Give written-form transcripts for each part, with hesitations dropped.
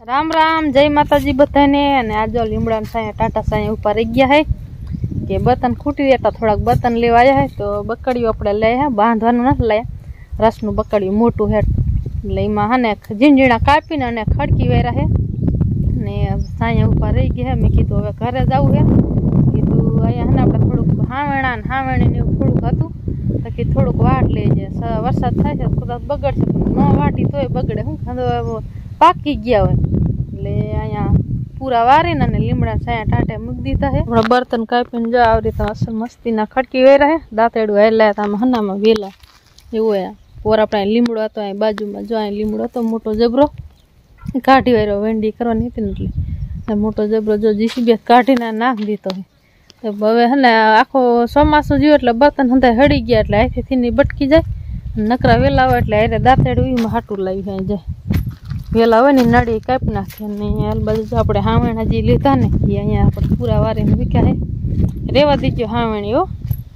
राम राम जय माताजी बधाने अने आज जो લીમડા साया टाटा साया ऊपर रही गया है कि बर्तन खूटी देता थोड़ा बर्तन लेवा आया है तो बकड़ियों अपने लाया है बांधवानुं न लाया रसनु बकड़ियों मोटू है એટલે એમાં હે ને ઝીંઝીણા કાપીને અને ખડકી વેરા है ને સાયા ઉપર રહી ગઈ है મેં કીધું હવે ઘરે જવું है કીધું અહીંયા હે ને આપણે થોડુંક હાવેણા ને હાવેણી ને એવું થોડુંક હતું તો કે થોડુંક વાટ લેજે વરસાદ થાય છે કદાચ બગડશે પણ ન વાટી તોય બગડે હું પાકી ગયા હોય એટલે અહીંયા पूरा वारीने ने લીમડા साया टाटे मूकी दीधा है अपना बर्तन कापीने जो आ रीते असल मस्तीना खड़की वेरा है दांतेडू हेला था हन्नामां वेला एवो है और अपने લીમડો હતો અહીં બાજુમાં જો અહીં લીમડો હતો મોટો જબરો કાઢી વેરો વેંડી કરવાની હતી ને એટલે મોટો જબરો જો જીસીબી કાઢીને નાખી દીધો है હવે હે ને આખો ચોમાસું જ્યું એટલે બર્તન હંધાય હળી ગયા એટલે અહીંથી થીની બટકી જાય નકરા વેલા હોય એટલે હારે દાંતેડું એમાં હાટું લાવી જાય જાય વેલા હોય ને નળી કાપી નાખે ને આ બાજુ જો આપણે હાવેણા જે લીધા ને એ અહીંયા આપણે પૂરા વારીને મૂક્યા હે રેવા દીજો હાવેણી હો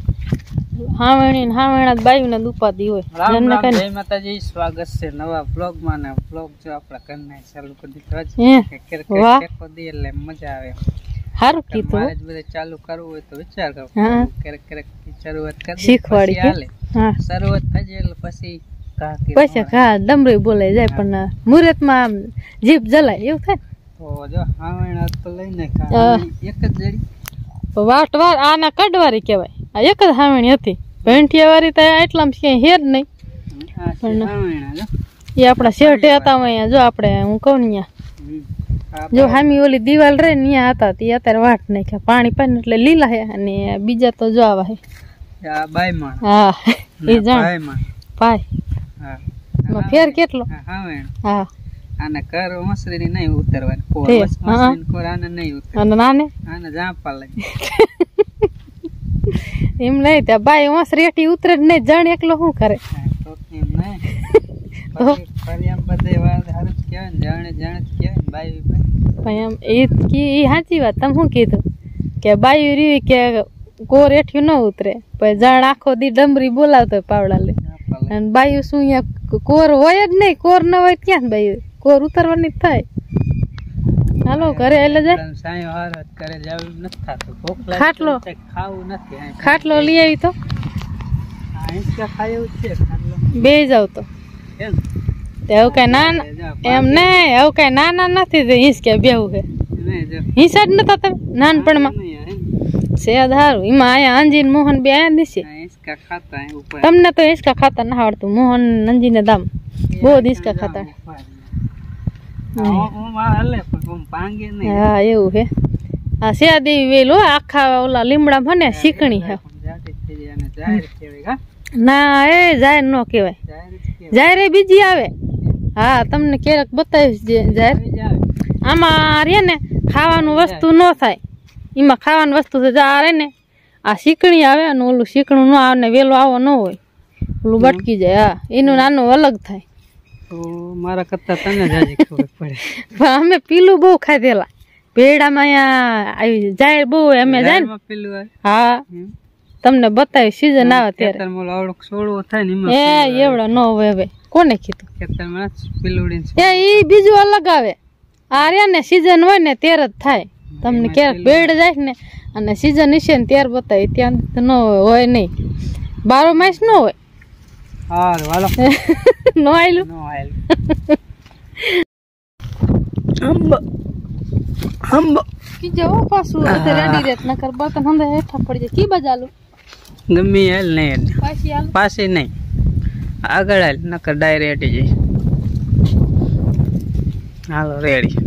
हावेणी हावेणा बायुने उपाधि होय जन्ने कने जय माताजी स्वागत छे नवा ब्लॉग में ने ब्लॉग जो आपड़ा करने चालू कर दीधो छे के को दे એટલે मजा आवे हारू कीधुं मारे बधे चालू करવું હોય तो विचार करो करक शरूआत कर शीखवाड़ी हाले हां शरूआत थजे એટલે પછી पैसा खा डमरी बोले जाय पण मुहूर्त में जीभ जलाय એવું થાય તો જો હાવેણા તો લઈને ખા એક જ જડી વાટવાર આના કડવારી કહેવાય આ એક જ હાવેણી હતી પેંઠિયા વાળી તો એટલામાં ક્યાંય હેર નહીં પણ એ આપણા શેઠે હતા અહીંયા જો આપણે હું કહું ને જો હામી ઓલી દિવાલ રહે ને ત્યાં હતા તે અત્યારે વાટ નાખ્યા પાણી પાણી એટલે લીલા હે અને બીજા તો જો આવા હે બાયમાં હા એ જાણ પાય હા ફેર કેટલો હા આને કર મસરીની નહીં ઉતરવાની કોર મસરીની કોર આને નહીં ઉતર અને નાને આને જાપા લાગે એમ નહીં ત્યાં બાઈ મસરી એટી ઉતરે જ નહીં જાણ એકલો શું કરે તો એમ નહીં પછી એમ બધે વાત હારું જ કહેવાય ને જાણે જાણે જ કહેવાય ને બાઈ પણ એમ એ કી સાચી વાત તમે શું કીધું કે બાઈ રીવી કે કોર એઠ્યું ન ઉતરે પછી જાણ આખો દી ડમરી બોલાવતો પાવડા લે અને બાઈ શું અહીંયા કોર હોય જ નહીં કોર ન હોય ક્યાં બાઈ કોર ઉતરવાની થાય હાલો ઘરે એટલે જાય સાયો હારત કરે જાવું નથી થાતું ભૂખ લાગે ખાટલો ખાવું નથી ખાટલો લઈ આવી તો આ ઈસકા ખાયું છે ખાટલો બે જાવ તો એમ તે એવું કઈ નાના એમ નહીં એવું કઈ નાના નથી તે ઈસકે બેવું છે હિસાબ નતા તમે નાનપણમાં સેદ હારું એમાં આયા અંજીન મોહન બે આયા દીશે ઈસકા ખાતા ઉપર તમને તો ઈસકા ખાતા ના આવડતું મોહન અંજીને દામ બહુ ઈસકા ખાતા હા એવું હે હા સેદી વેલો આખા ઓલા લીમડા મને શીકણી હે ના એ જાહેર નો કહેવાય જાહેર બીજી આવે હા તમને ક્યારેક બતાવીશ જાહેર આમાં રે ને ખાવાનું વસ્તુ ન થાય એમાં ખાવાનું વસ્તુ રે ને આ શીકણી આવે અને ઓલું શીકણું ન આવે ને વેલો આવો ન હોય ઓલું બટકી જાય હા એનું નાનું અલગ થાય તો મારા કરતા તને જાજી ખબર પડે અમે પીલું બહુ ખાધેલા પેડામાં અહીંયા આવી જાય બહુ અમે જાય પીલું હા તમને બતાવી સીઝન આવે ત્યારે મોલ આવડક સોળવો થાય ને એ એવડા ન હોય હવે કોને કીધું ખેતરમાં પીલુડી એ ઈ બીજું અલગ આવે આ રે ને સીઝન હોય ને ત્યારે જ થાય તમને ક્યારેક પેડ જાય ને અને સીઝન હશે ને ત્યારે બતાવી ત્યાં ન હોય નહીં 12 માસ ન હોય હાર વાલો નો આયલું હંબ કી જવો પાછું તે રેડી રેત ન કર બતન હંદે હેઠા પડી જાય કી બજાલું ગમી હાલ નહીં પાછી નહીં આગળ હાલ નકર ડાયરેક્ટ જઈ હાલો રેડી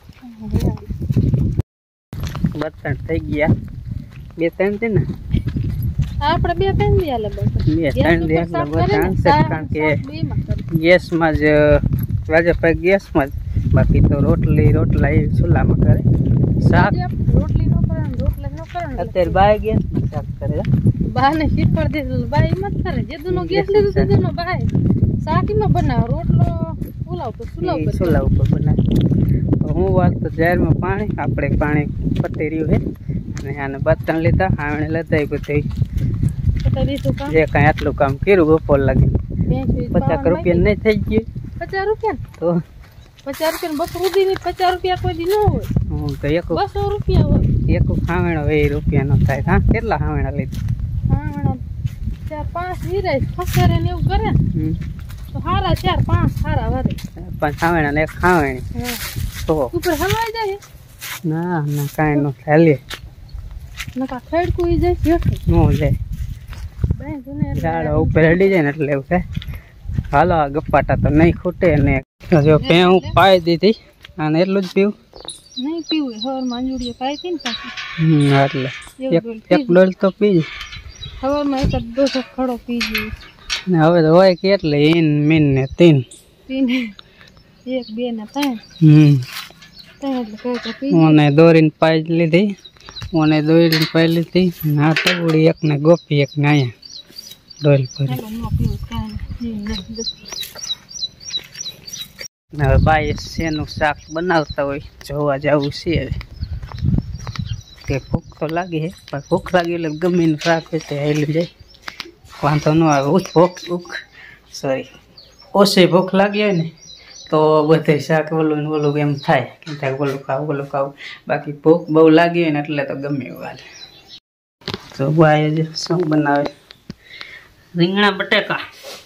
બતન થઈ ગયા બે ત્રણ છે ને આપણે બે ત્રણ દી આલે બસ બે ત્રણ દી એટલે બતાણ છે કારણ કે ગેસ માં જ રાજભાઈ ગેસ માં બાકી તો રોટલા એ ચૂલામાં કરે શાક રોટલી નો કરે રોટલા નો કરે અત્યારે બાય ગેસ માં શાક કરે બાને શીખવાડ દીધું બાય મત કરે જેદુનો ગેસ લીધું તેદુનો બાય શાક માં બનાવ રોટલો ચૂલા ઉપર બનાવે હું વાત તો જાહેરમાં પાણી આપણે પાણી પતી રહ્યું છે અને આને બર્તન લીધા આણે લદાઈ બધી જે કાંઈ આટલું કામ કર્યું બપોર લાગી 50 રૂપિયા નહીં થઈ ગયું 50 રૂપિયા તો 50 रुपया बकरू दी 50 रुपया कोई दी न हो तो एक 200 रुपया हो एक खावेणो 20 रुपया नो थाय हां કેટલા ખાવેણા લીધા खावेणा 4-5 हीरे फसरे ने करे तो हारा 4-5 हारा वरे 5 ખાવેણા ને એક ખાવેણી हां तो ऊपर हलवाई जाए ना ना काई नो थाले नका खेड कोई जाए सेठ नो ले बैंक ने झाड़ ऊपर हडी जाए એટલે એવું છે હાલો ગપ્પાટા તો નહીં ખૂટે ને જો પે હું પાઈ દીધી અને એટલું જ પીવું नहीं पीवे हवर मांजुड़ी पाई थी न पासी એટલે એક ડોલ તો પી हवर में एक 200 खड़ो पी जी ને હવે તો હોય કે એટલે ઈન મીન ને 3 1 2 ને 3 એટલે કઈ પી ઓને દોરીને પાઈ લીધી ઓને દોરીને પાઈ લીધી ના તો ઉડી એક ને ગોપી એક ને આયા ડોલ પર નો પીવું કાઈ હવે બાઈ શેનું શાક બનાવતા હોય જોવા જવું છે હવે કે ભૂખ તો લાગી છે પણ ભૂખ લાગી એટલે ગમે એનું શાક હોય તે હાલી જાય વાંધો ન આવે ભૂખ સોરી ઓછી ભૂખ લાગી હોય ને તો બધે શાક ઓલું ને ઓલું એમ થાય કે થાય ઓલું ખાવું બાકી ભૂખ બહુ લાગી હોય ને એટલે તો ગમે એવું હાલે તો બાઈ શું બનાવે રીંગણા બટેકા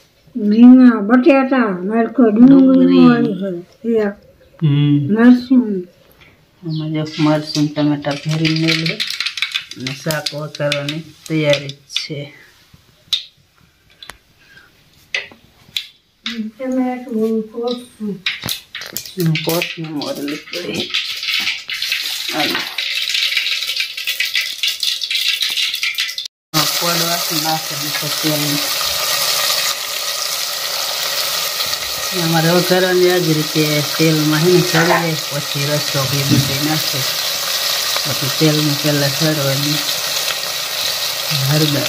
मरको डूंगरी मरसूम टमाटा फेरी ले शाक करने तैयारी है हमारे करने आज रीते तेल में है ने चढ़े पी रसो भी बधी नाखे पी तेल में पहला चढ़वा हरदर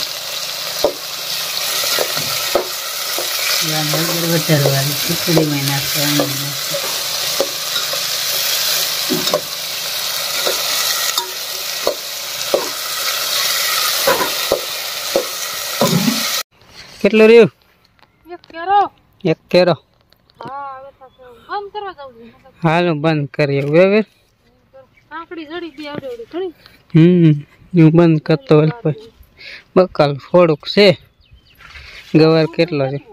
हरदर वटारवा खीचड़ी में नाखवा કેટલો રહ્યો એક કેરો हालो बंद करिए वे आंकड़ी जड़ी भी आवडे आवडे खड़ी यू बंद करतो पर बकल फोड़ुक से गवर केटलो छे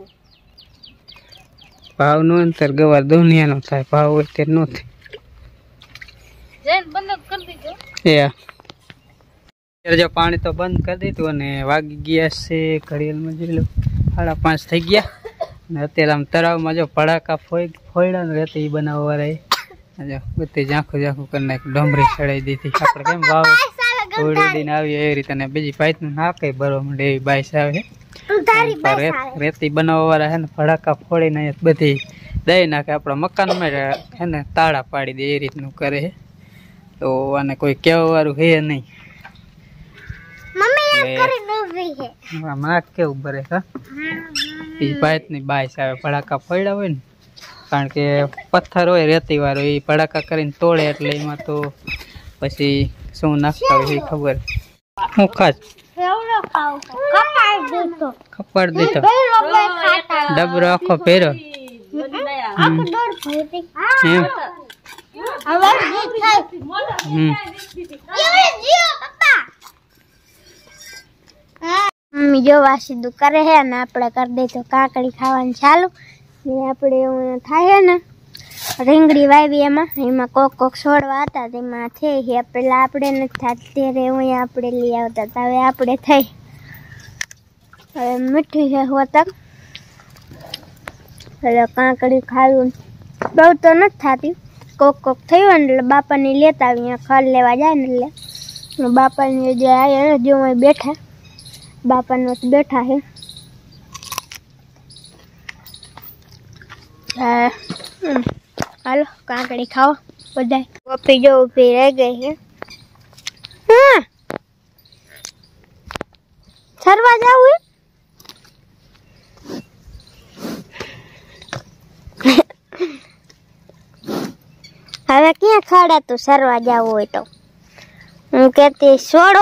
भाव नो अंतर गवर दुनिया नो थाय भाव ते नो थे जैन बंद कर दीजो या जो पानी तो बंद कर दीधुं ने वागी गया से घड़ियल में जोई लो 5:30 થઈ ગયા ને અત્યારે આમ તળાવમાં જો પડાકા ફોયડા ને રેતી બનાવવા રહી જો બધી ઝાંખું કરી નાખી ડોમરી ચડાવી દીધી આપણે કેમ વાવ ઉડીને આવી એવી રીતે ને બીજી પાઇપનું નાકે ભરવા માંડે એવી બાઈસ આવે રેતી બનાવવા વાળા હે ને પડાકા ફોડીને બધી દઈ નાખે આપણા મકાનમાં હે ને તાળા પાડી દે એ રીતનું કરે તો આને કોઈ કહેવા વાળું હે નહીં કેવું ભરે હા પાઇપની બાઈસ આવે પડાકા ફોડ્યા હોય ને કારણ કે પથ્થર હોય રેતી વાળો એ પડાકા કરીને તોડે એટલે એમાં તો પછી શું નાખતા હોય એ ખબર હું ખાસ ખપાડ દીધો ડબરો આખો પહેર્યો मम्मी जो वासीदू करे है ने आपणे कर दे तो काकड़ी खावानी चालू ने आपणे थाय है ने રીંગણી વાવી એમાં કોક છોડવા હતા તેમાં થઈ છે પેલા આપણે નથી થતી ત્યારે અહીંયા આપણે લઈ આવતા હતા હવે આપણે થઈ હવે મીઠી છે હોતક એટલે કાંકડી ખાવું બહુ તો નથી થતી કોક થયું ને એટલે બાપાને લેતા અહીંયા ખર લેવા જાય ને એટલે બાપાને જે આવ્યા ને જો અહીં બેઠા બાપાને બેઠા છે હાલો કાકડી ખાઓ બધા ગોપી જો ઊભી રહી ગઈ છે સરવા જાવું હવે ક્યાં ખાડા તું સરવા જાવું હોય તો હું કહેતી છોડો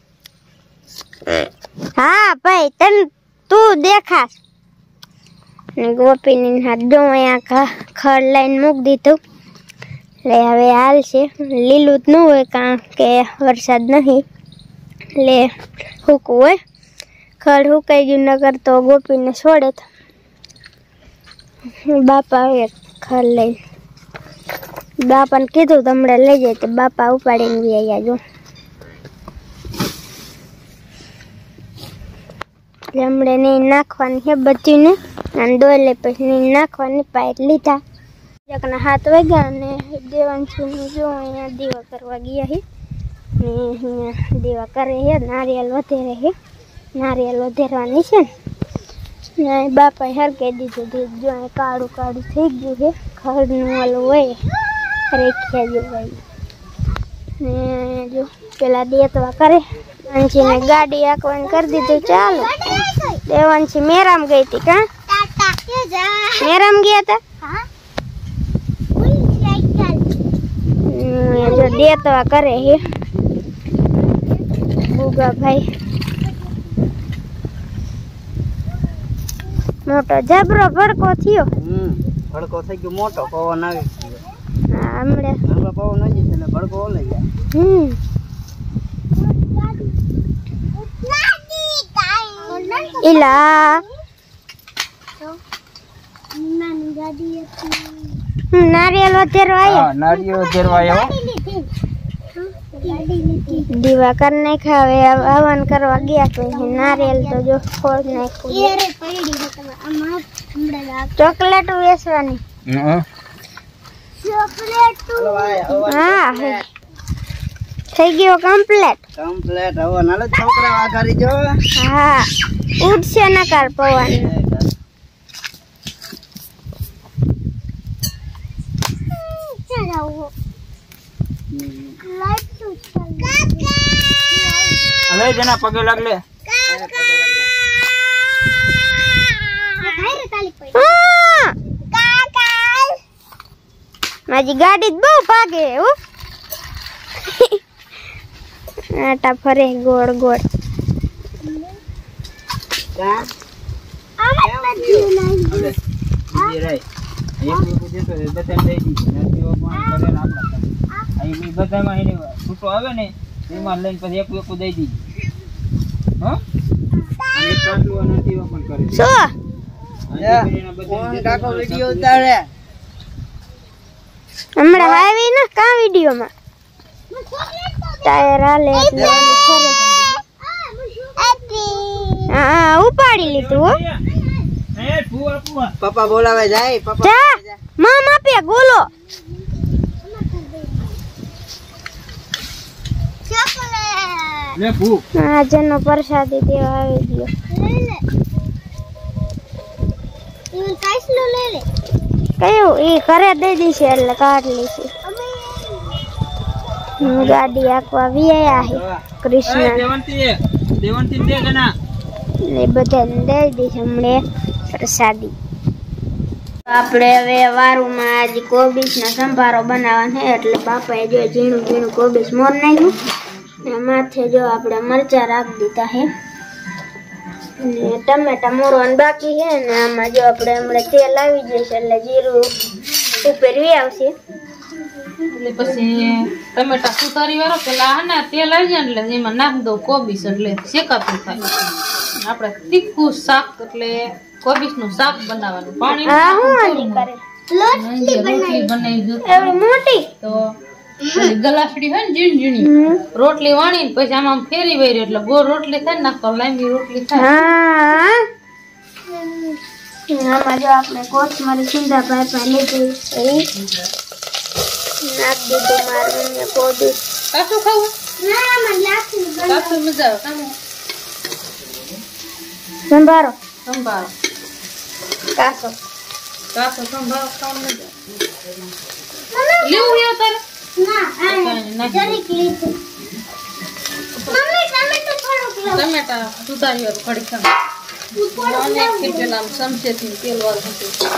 હા ભાઈ તને તું દેખાશ ને ગોપીની હાથ જો અહીંયા ખડ લઈને મૂકી દીધું એટલે હવે હાલ છે લીલું જ ન હોય કારણ કે વરસાદ નહીં એટલે સૂકું હોય ખડ સુકાઈ ગયું નગર તો ગોપીને છોડે તો બાપા આવે ખડ લઈને બાપાને કીધું તો હમણાં લઈ જાય તો બાપા ઉપાડીને બી આવ્યા જો હમણાં નહીં નાખવાની છે બધીને અને ડોલે પછી નહીં નાખવાની પાઇપ લીધા એકના 7 વાગ્યા અને દેવાંશીને જો અહીંયા દીવા કરવા ગયા છે ને અહીંયા દીવા કરે છે નારિયેલ વધેરે છે નારિયેલ વધેરવાની છે ને બાપાએ હરકે દીધું જો અહીં કાળું કાળું થઈ ગયું છે ખડનું ઓલું હોય રેખ્યા જેવું ને જો પેલા દેતવા કરે અંશીને ગાડી આંકવાની કરી દીધું ચાલો દેવાંશી મેરામ ગઈ હતી કા મેરામ ગયા હતા જો દેતવા કરે હે ગુગા ભાઈ મોટો જબરો ભડકો થયો ભડકો થઈ ગયો મોટો પવન આવી હા હમણાં પવન આવી છે એટલે ભડકો ઓલાઈ જાય ઇલા નારિયેલ વધેરવા આવ્યા નારિયેળ વધેરવા આવ્યો દીવા કરી નાખ્યા હવે હવન કરવા ગયા તો નારિયેલ તો જો ફોડ નાખ્યું ચોકલેટ વેચવાની હા થઈ ગયો કમ્પ્લેટ હવે નાલે છોકરા આઘારી જો હા ઉડશે નકાર પવન હવે જેના પગે લાગલે મારી ગાડી બહુ ભાગે હો આટા ફરે ગોળ ગોળ છૂટો આવે ને એમાં લઈને પછી એક દઈ દીધી હમણાં આવી ને કા વિડીયોમાં ટાયર હાલે એટલે ફરે હા ઉપાડી લીધું હો પપ્પા બોલાવે જાય પપ્પા જા મામ આપે ગોલો લે ભૂ આ જેનો પ્રસાદી દેવા આવી ગયો કયું એ ઘરે દઈ દીશે એટલે કાઢ લેશે ગાડી આંકવા વિયા છે કૃષ્ણ દેવંતી દે ગના ને બધાને દઈ દીશે હમણે પ્રસાદી આપણે હવે વારુમાં આજે કોબીસનો સંભારો બનાવવાનો છે એટલે બાપાએ જો ઝીણું ઝીણું કોબીસ મોર નાખ્યું ને માથે જો આપણે મરચાં રાખી દીધા છે ને ટમેટા મોરવાનું બાકી છે ને આમાં જો આપણે હમણાં તેલ આવી જશે એટલે જીરું ઉપરવી આવશે એટલે પછી ટમેટા સુધારી વાળો પેલા હે ને તેલ આવી જાય એટલે એમાં નાખી દઉં કોબીસ એટલે શેકાતું થાય આપણે તીખું શાક એટલે કોબીસ નું શાક બનાવવાનું પાણી રોટલી બનાવી મોટી તો ગલાસડી હોય ને ઝીણી ઝીણી રોટલી વાણી પછી આમાં ફેરી વળી એટલે ગોળ રોટલી થાય ને તો લાંબી રોટલી થાય આમાં જો આપણે કોથમરી સિંધા ભાઈ લીધી નાખ દીધું મારું ને પોદું કાચું ખાવું કાચું મજા આવે સંભારો સંભારો કાસો કાચો સંભારો ખાવાનું મજા લેવું યાર તારે ટમેટા સુધારી ખડી ખાવા પેલા સમસેથી તેલ વાળું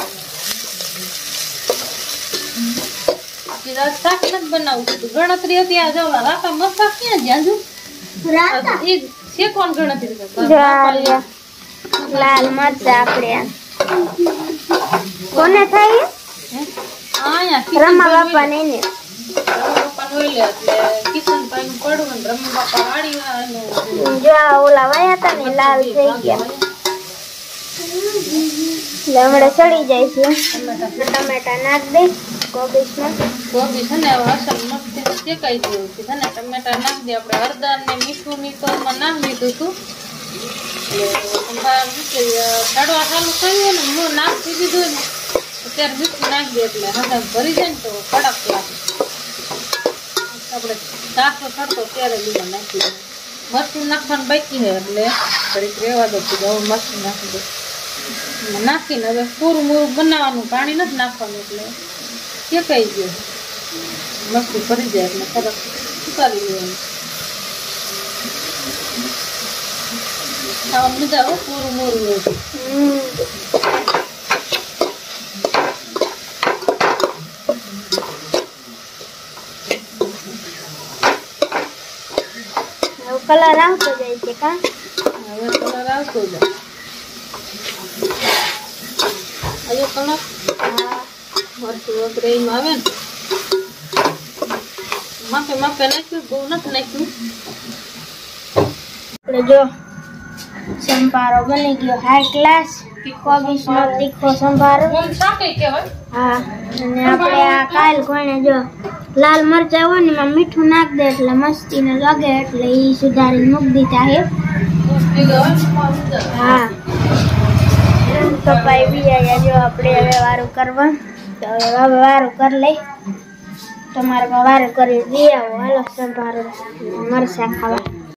શાક નથી બનાવવું ગણતરી હતી આ જવા રાતા મસ્તા ક્યાં જ્યાં શેકવાનું ગણતરી લાલ મરચા આપણે કોને થાય અહીંયા રમા બાપા ને એને પપ્પા હોય લે એટલે કિશનભાઈ નું પડવું ને રમા બાપા વાળી એનું જો આ ઓલા વાયા હતા ને લાલ થઈ ગયા એટલે હમણાં ચડી જાય છે ટમેટા નાખ દે કોબીજમાં ગોબી છે ને અસલ મસ્તી શેકાઈ ગયું છે ને ટમેટા નાખ દે આપણે હળદર ને મીઠું ની તો એમાં નાખી દીધું હતું ચડવા ચાલુ કર્યું ને હું નાખી દીધું ને અત્યારે મીઠું નાખી દે એટલે હળદર ભરી જાય ને તો કડક લાગે આપણે ચાખો ચડતો ત્યારે લીધા નાખી દે મરચું નાખવાનું બાકી છે એટલે ઘડીક રેવા દો હવે મરચું નાખી દે નાખીને હવે પૂરું મૂરું બનાવવાનું પાણી નથી નાખવાનું એટલે શેકાઈ ગયું મસ્તી ભરી જાય એટલે સરસ સુકારી લેવાનું ખાવાની મજા આવે પૂરું મૂરું હોય કલર આવતો જાય છે કા હવે કલર આવતો જાય હજુ કલર મરચું વગેરે એમાં આવે ને માપે માપે નાખ્યું બહુ નથી નાખ્યું આપણે જો સંભારો બની ગયો હાઈ ક્લાસ કોબીજનો તીખો સંભારો શાકે કહેવાય હા અને આપણે આ કાલ કોઈને જો લાલ મરચા હોય ને એમાં મીઠું નાખ દે એટલે મસ્તીને લાગે એટલે એ સુધારીને મૂકી દીધા છે હા પપ્પાએ બીજા જો આપણે હવે વારું કરવા તો હવે વારું કરી લઈ તમારે વારું કરી દે આવો હાલો સંભારો મરચા ખાવા